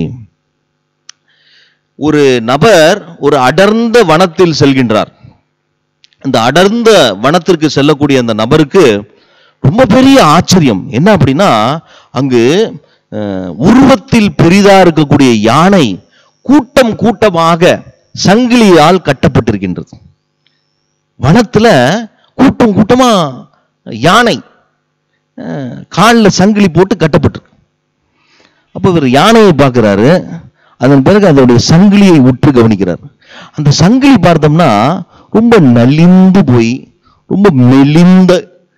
ஒரு நபர் ஒரு அடர்ந்த வனத்தில் செல்கின்றார். அந்த அடர்ந்த வனத்திற்கு செல்லக்கூடிய அந்த நபருக்கு ரொம்ப பெரிய ஆச்சரியம் என்ன அப்படின்னா, அங்கு உருவத்தில் பெரிதா இருக்கக்கூடிய யானை கூட்டம் கூட்டமாக சங்கிலியால் கட்டப்பட்டிருக்கின்றது. வனத்துல கூட்டம் கூட்டமா யானை காலில் சங்கிலி போட்டு கட்டப்பட்டிருக்கு. அப்ப இவர் யானையை பார்க்கிறாரு. அதன் பிறகு அதோடைய சங்கிலியை உற்று கவனிக்கிறார். அந்த சங்கிலி பார்த்தோம்னா ரொம்ப நலிந்து போய் ரொம்ப மெலிந்த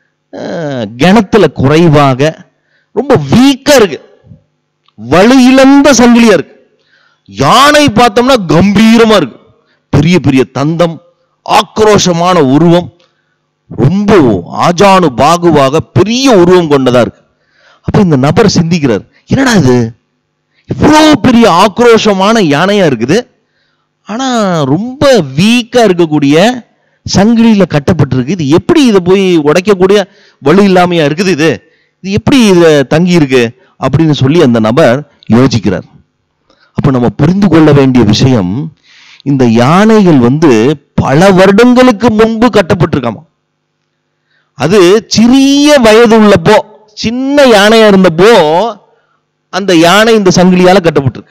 கணத்துல குறைவாக ரொம்ப வீக்கா இருக்கு, வலு இழந்த சங்கிலியா இருக்கு. யானை பார்த்தோம்னா கம்பீரமா இருக்கு, பெரிய பெரிய தந்தம், ஆக்ரோஷமான உருவம், ரொம்ப ஆஜானு பாகுவாக பெரிய உருவம் கொண்டதா இருக்கு. அப்ப இந்த நபர் சிந்திக்கிறார், என்னடா இது இவ்வளவு பெரிய ஆக்ரோஷமான யானையா இருக்குது, ஆனா ரொம்ப வீக்கா இருக்கக்கூடிய சங்கிலியில கட்டப்பட்டிருக்கு. இது எப்படி இதை போய் உடைக்கக்கூடிய வலு இல்லாமையா இருக்குது, இது எப்படி இத தங்கி இருக்கு அப்படின்னு சொல்லி அந்த நபர் யோசிக்கிறார். அப்ப நம்ம புரிந்து கொள்ள வேண்டிய விஷயம், இந்த யானைகள் பல வருடங்களுக்கு முன்பு கட்டப்பட்டிருக்காமா. அது சிறிய வயது உள்ளப்போ, சின்ன யானையா இருந்தப்போ அந்த யானை இந்த சங்கிலியால கட்டப்பட்டிருக்கு.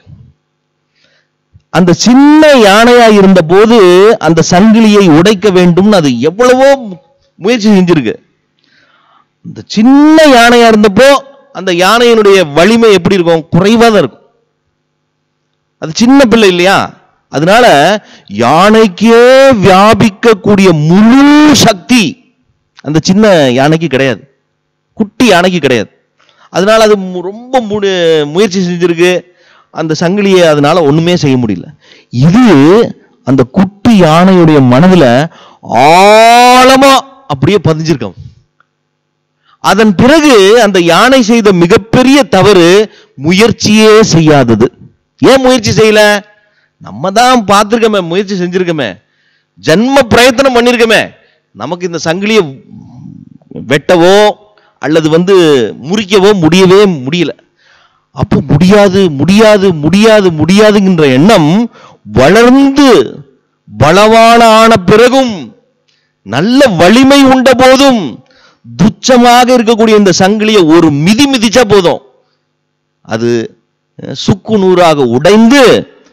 அந்த சின்ன யானையா இருந்த போது அந்த சங்கிலியை உடைக்க வேண்டும், அது எவ்வளவோ முயற்சி செஞ்சிருக்கு. இந்த சின்ன யானையா இருந்தப்போ அந்த யானையினுடைய வலிமை எப்படி இருக்கும், குறைவா தான் இருக்கும். அது சின்ன பிள்ளை இல்லையா, அதனால யானைக்கே வியாபிக்கக்கூடிய முழு சக்தி அந்த சின்ன யானைக்கு கிடையாது, குட்டி யானைக்கு கிடையாது. அதனால அது ரொம்ப முயற்சி செஞ்சிருக்கு, அந்த சங்கிலியை அதனால ஒண்ணுமே செய்ய முடியல. இது அந்த குட்டி யானையுடைய மனதுல ஆழமா அப்படியே பதிஞ்சிருக்கும். அதன் பிறகு அந்த யானை செய்த மிகப்பெரிய தவறு முயற்சியே செய்யாதது. ஏன் முயற்சி செய்யல? நம்ம தான் பார்த்திருக்கோமே, முயற்சி செஞ்சிருக்கோமே, ஜன்ம பிரயத்தனம் பண்ணிருக்கோமே, நமக்கு இந்த சங்கிலியை வெட்டவோ அல்லது முறிக்கவோ முடியவே முடியல. அப்போ முடியாது முடியாது முடியாது முடியாதுங்கிற எண்ணம் வளர்ந்து பலவான ஆன பிறகும், நல்ல வலிமை உண்ட போதும் துச்சமாக இருக்கக்கூடிய இந்த சங்கிலியை ஒரு மிதி மிதிச்சா போதும், அது சுக்கு நூறாக உடைந்து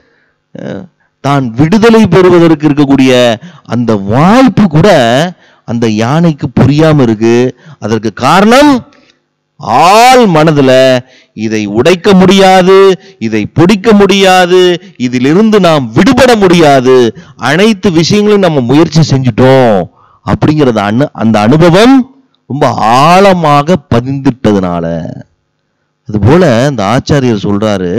தான் விடுதலை பெறுவதற்கு இருக்கக்கூடிய அந்த வாய்ப்பு கூட அந்த யானைக்கு புரியாம இருக்கு. அதற்கு காரணம், ஆள் மனதுல இதை உடைக்க முடியாது, இதை பிடிக்க முடியாது, இதிலிருந்து நாம் விடுபட முடியாது, அனைத்து விஷயங்களையும் நம்ம முயற்சி செஞ்சிட்டோம் அப்படிங்கிறது அந்த அனுபவம் ரொம்ப ஆழமாக பதிந்துட்டதுனால. அதுபோல இந்த ஆச்சாரியர் சொல்றாரு,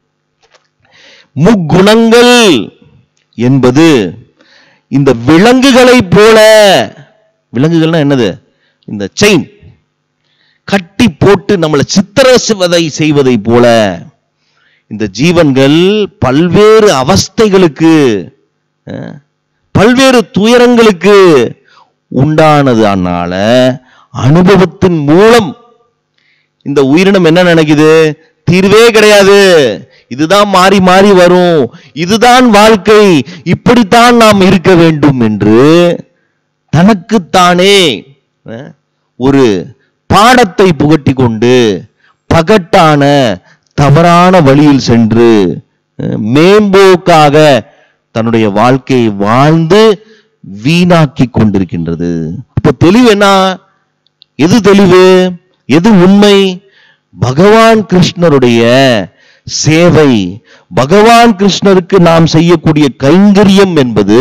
முக்குணங்கள் என்பது இந்த விலங்குகளை போல, விலங்குகள்னா என்னது, இந்த செயின் கட்டி போட்டு நம்மளை சித்திரவதை செய்வதை போல இந்த ஜீவன்கள் பல்வேறு அவஸ்தைகளுக்கு, பல்வேறு துயரங்களுக்கு உண்டானது. அதனால அனுபவத்தின் மூலம் இந்த உயிரினம் என்ன நினைக்குது, தீர்வே கிடையாது, இதுதான் மாறி மாறி வரும், இதுதான் வாழ்க்கை, இப்படித்தான் நாம் இருக்க வேண்டும் என்று தனக்குத்தானே ஒரு பாடத்தை புகட்டி கொண்டு பகட்டான தவறான வழியில் சென்று மேம்போக்காக தன்னுடைய வாழ்க்கையை வாழ்ந்து வீணாக்கி கொண்டிருக்கின்றது. அப்போ தெளிவு என்ன? எது தெளிவு, எது உண்மை? பகவான் கிருஷ்ணருடைய சேவை, பகவான் கிருஷ்ணருக்கு நாம் செய்யக்கூடிய கைங்கரியம் என்பது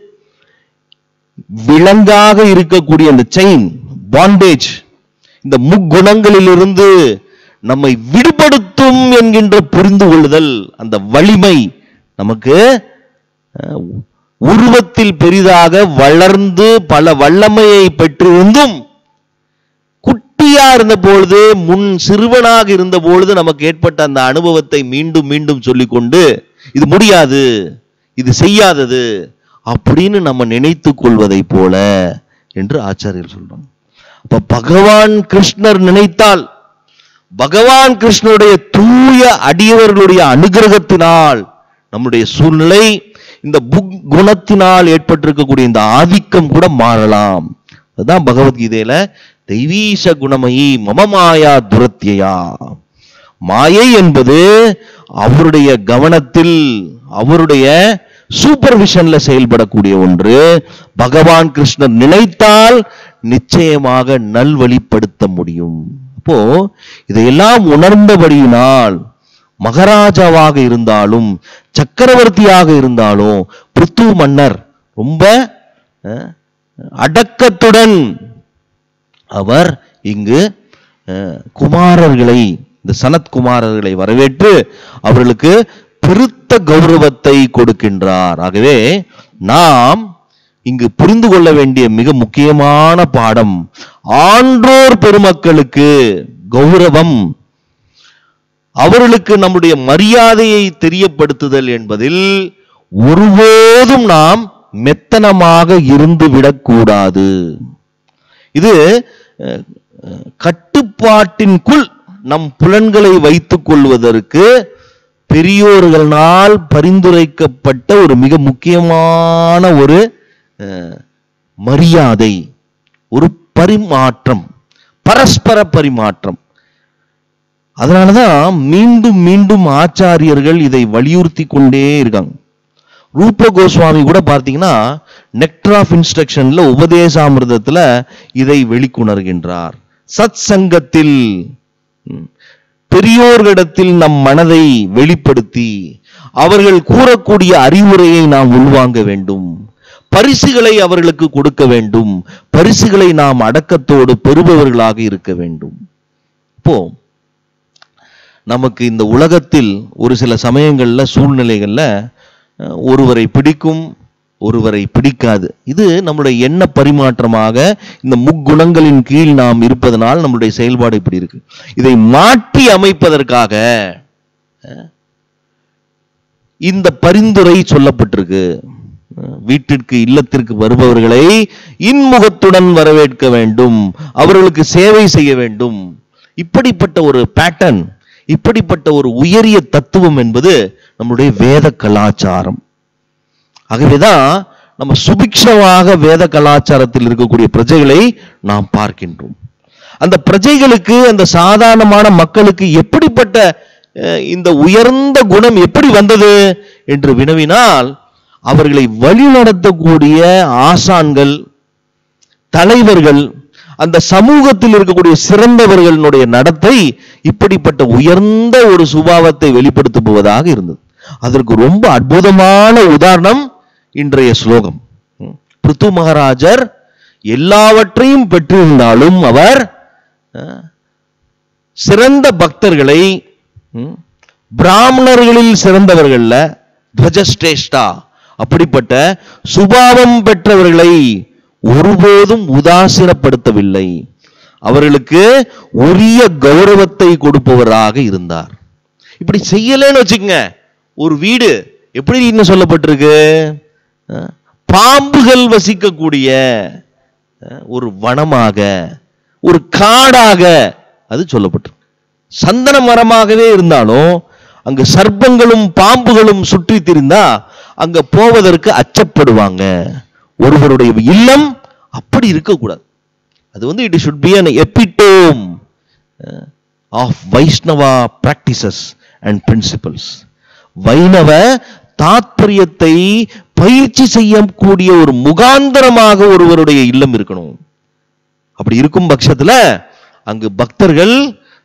விலங்காக இருக்கக்கூடிய அந்த செயின் பாண்டேஜ், இந்த முக்குணங்களிலிருந்து நம்மை விடுபடுத்தும் என்கின்ற புரிந்து கொள்ளுதல், அந்த வலிமை நமக்கு உருவத்தில் பெரிதாக வளர்ந்து பல வல்லமையை பெற்றிருந்தும் குட்டியா இருந்த பொழுது, முன் சிறுவனாக இருந்த பொழுது நமக்கு ஏற்பட்ட அந்த அனுபவத்தை மீண்டும் மீண்டும் சொல்லிக்கொண்டு இது முடியாது, இது செய்யாதது அப்படின்னு நம்ம நினைத்து கொள்வதை போல என்று ஆச்சாரியர் சொல்றாங்க. அப்ப பகவான் கிருஷ்ணர் நினைத்தால், பகவான் கிருஷ்ணருடைய தூய அடியவர்களுடைய அனுகிரகத்தினால் நம்முடைய சூழ்நிலை இந்த குணத்தினால் ஏற்பட்டிருக்கக்கூடிய இந்த ஆதிக்கம் கூட மாறலாம். அதுதான் பகவத்கீதையில தெய்வீச குணமயி மம மாயா துரத்தியா. மாயை என்பது அவருடைய கவனத்தில், அவருடைய சூப்பர்விஷன்ல செயல்படக்கூடிய ஒன்று. பகவான் கிருஷ்ணர் நினைத்தால் நிச்சயமாக நல்வழிப்படுத்த முடியும். அப்போ இதையெல்லாம் உணர்ந்தபடியினால் மகாராஜாவாக இருந்தாலும் சக்கரவர்த்தியாக இருந்தாலும் பிருத்து மன்னர் ரொம்ப அடக்கத்துடன் அவர் இங்கு குமாரர்களை, இந்த சனத் குமாரர்களை வரவேற்று அவர்களுக்கு பெருத்த கௌரவத்தை கொடுக்கின்றார். ஆகவே நாம் இங்கு புரிந்து கொள்ள வேண்டிய மிக முக்கியமான பாடம், ஆன்றோர் பெருமக்களுக்கு கௌரவம், அவர்களுக்கு நம்முடைய மரியாதையை தெரியப்படுத்துதல் என்பதில் ஒருபோதும் நாம் மெத்தனமாக இருந்து விடக்கூடாது. இது கட்டுப்பாட்டின்குள் நம் புலன்களை வைத்துக் கொள்வதற்கு பெரியோர்களால் பரிந்துரைக்கப்பட்ட ஒரு மிக முக்கியமான ஒரு மரியாதை, ஒரு பரிமாற்றம், பரஸ்பர பரிமாற்றம். அதனாலதான் மீண்டும் மீண்டும் ஆச்சாரியர்கள் இதை வலியுறுத்தி கொண்டே இருக்காங்க. ரூப கோஸ்வாமி கூட பார்த்தீங்கன்னா நெக்டர் ஆஃப் இன்ஸ்ட்ரக்ஷன்ல உபதேசாமிர்தத்துல இதை வெளிக்கொணர்கின்றார். சத் சங்கத்தில் பெரியோர்களிடத்தில் நம் மனதை வெளிப்படுத்தி அவர்கள் கூறக்கூடிய அறிவுரையை நாம் உள்வாங்க வேண்டும், பரிசுகளை அவர்களுக்கு கொடுக்க வேண்டும், பரிசுகளை நாம் அடக்கத்தோடு பெறுபவர்களாக இருக்க வேண்டும். இப்போ நமக்கு இந்த உலகத்தில் ஒரு சில சமயங்கள்ல சூழ்நிலைகள்ல ஒருவரை பிடிக்கும், ஒருவரை பிடிக்காது. இது நம்முடைய எண்ண பரிமாற்றமாக இந்த முக்குணங்களின் கீழ் நாம் இருப்பதனால் நம்முடைய செயல்பாடு இப்படி இருக்கு. இதை மாற்றி அமைப்பதற்காக இந்த பரிந்துரை சொல்லப்பட்டிருக்கு. வீட்டிற்கு இல்லத்திற்கு வருபவர்களை இன்முகத்துடன் வரவேற்க வேண்டும், அவர்களுக்கு சேவை செய்ய வேண்டும். இப்படிப்பட்ட ஒரு பேட்டர்ன், இப்படிப்பட்ட ஒரு உயரிய தத்துவம் என்பது நம்முடைய வேத கலாச்சாரம். ஆகவேதான் நம்ம சுபிக்ஷமாக வேத கலாச்சாரத்தில் இருக்கக்கூடிய பிரஜைகளை நாம் பார்க்கின்றோம். அந்த பிரஜைகளுக்கு, அந்த சாதாரணமான மக்களுக்கு எப்படிப்பட்ட இந்த உயர்ந்த குணம் எப்படி வந்தது என்று வினவினால், அவர்களை வழிநடத்தக்கூடிய ஆசான்கள், தலைவர்கள், அந்த சமூகத்தில் இருக்கக்கூடிய சிறந்தவர்களுடைய நடத்தை இப்படிப்பட்ட உயர்ந்த ஒரு சுபாவத்தை வெளிப்படுத்துவதாக இருந்தது. அதற்கு ரொம்ப அற்புதமான உதாரணம் இன்றைய ஸ்லோகம். பிருத்து மகாராஜர் எல்லாவற்றையும் பெற்றிருந்தாலும் அவர் சிறந்த பக்தர்களை, பிராமணர்களில் சிறந்தவர்கள்ல துவஜஸ்ரேஷ்டா அப்படிப்பட்ட சுபாவம் பெற்றவர்களை ஒருபோதும் உதாசீனப்படுத்தவில்லை, அவர்களுக்கு உரிய கௌரவத்தை கொடுப்பவராக இருந்தார். இப்படி செய்யலன்னு வச்சுக்கங்க, ஒரு வீடு எப்படி இன்னும் சொல்லப்பட்டிருக்கு, பாம்புகள் வசிக்கக்கூடிய ஒரு வனமாக, ஒரு காடாக அது சொல்லப்பட்டிருக்கு. சந்தன மரமாகவே இருந்தாலும் அங்கு சர்ப்பங்களும் பாம்புகளும் சுற்றி திரிந்தா அங்க போவதற்கு அச்சப்படுவாங்க. ஒருவருடைய இல்லம் அப்படி இருக்கக்கூடாது. அது வந்து it should be an epitome of Vaishnava practices and principles. வைணவ தாத்பரியத்தை பயிற்சி செய்யக்கூடிய ஒரு முகாந்தரமாக ஒருவருடைய இல்லம் இருக்கணும். அப்படி இருக்கும் பட்சத்துல அங்கு பக்தர்கள்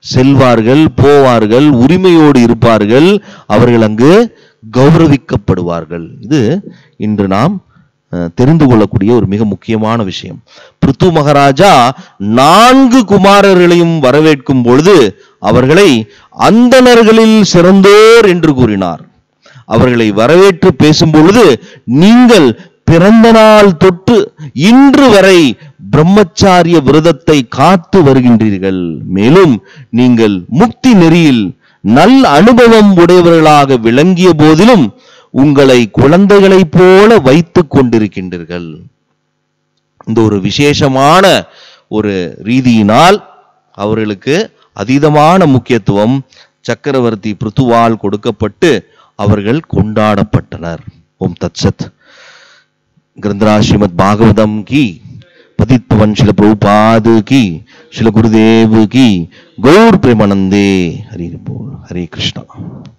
செல்வார்கள், போவார்கள், உரிமையோடு இருப்பார்கள், அவர்கள் அங்கு கௌரவிக்கப்படுவார்கள். இது இன்று நாம் தெரிந்து கொள்ளக்கூடிய ஒரு மிக முக்கியமான விஷயம். பிருத்து மகாராஜா 4 குமாரர்களையும் வரவேற்கும் பொழுது அவர்களை அந்தணர்களில் சிறந்தோர் என்று கூறினார். அவர்களை வரவேற்று பேசும் பொழுது, நீங்கள் பிறந்த நாள் தொட்டு இன்று வரை பிரம்மச்சாரிய விரதத்தை காத்து வருகின்றீர்கள். மேலும் நீங்கள் முக்தி நெறியில் நல் அனுபவம் உடையவர்களாக விளங்கிய போதிலும் உங்களை குழந்தைகளைப் போல வைத்துக் கொண்டிருக்கின்றீர்கள். இந்த ஒரு விசேஷமான ஒரு ரீதியினால் அவர்களுக்கு அதீதமான முக்கியத்துவம் சக்கரவர்த்தி பிருத்துவால் கொடுக்கப்பட்டு அவர்கள் கொண்டாடப்பட்டனர். ஓம் தத்சத். கிரந்தராஜ் ஸ்ரீமத் பாகவதம் கி, பதித் பவன் ஸ்ரீல பிரபுபாத் கி, ஸ்ரீல குருதேவ் கி, கௌர் பிரேமானந்தே. ஹரி போல். ஹரே கிருஷ்ணா.